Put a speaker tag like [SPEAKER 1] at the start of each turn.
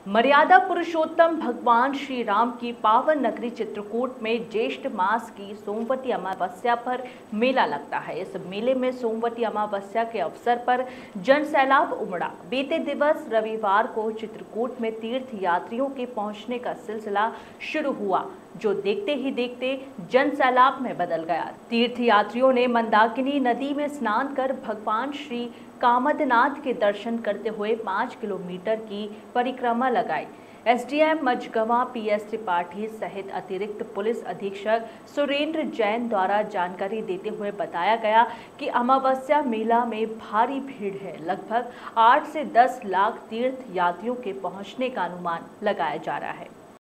[SPEAKER 1] मर्यादा पुरुषोत्तम भगवान श्री राम की पावन नगरी चित्रकूट में ज्येष्ठ मास की सोमवती अमावस्या पर मेला लगता है। इस मेले में सोमवती अमावस्या के अवसर पर जन सैलाब उमड़ा। बीते दिवस रविवार को चित्रकूट में तीर्थ यात्रियों के पहुंचने का सिलसिला शुरू हुआ, जो देखते ही देखते जन सैलाब में बदल गया। तीर्थ यात्रियों ने मंदाकिनी नदी में स्नान कर भगवान श्री कामदनाथ के दर्शन करते हुए 5 किलोमीटर की परिक्रमा लगाई। एसडीएम मझगवां पीएस त्रिपाठी सहित अतिरिक्त पुलिस अधीक्षक सुरेंद्र जैन द्वारा जानकारी देते हुए बताया गया कि अमावस्या मेला में भारी भीड़ है। लगभग 8 से 10 लाख तीर्थ यात्रियों के पहुंचने का अनुमान लगाया जा रहा है।